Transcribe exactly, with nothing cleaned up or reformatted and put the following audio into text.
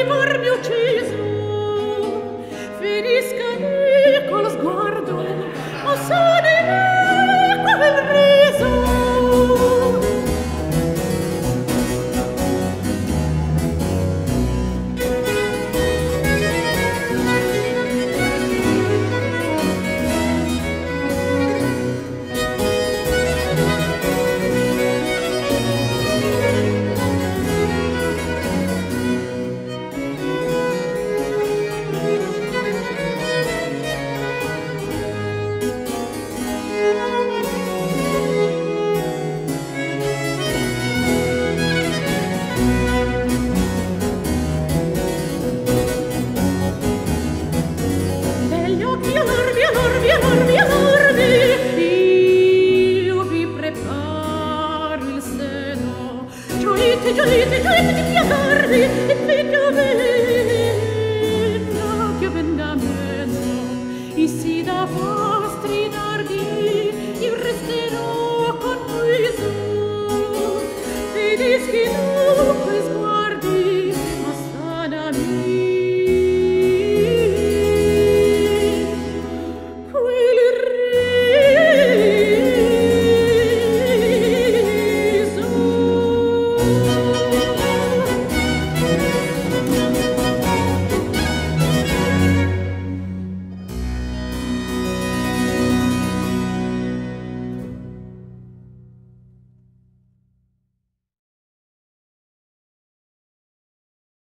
rivormi ucciso, finisca lì col sguardo, o sa di me quel riso. Giolite, giolite, giolite di piatarvi, e venga, venga, che venga meno, e si da vostri dardi, io resterò con voi su, e dischi dunque sguardi, ma sanami.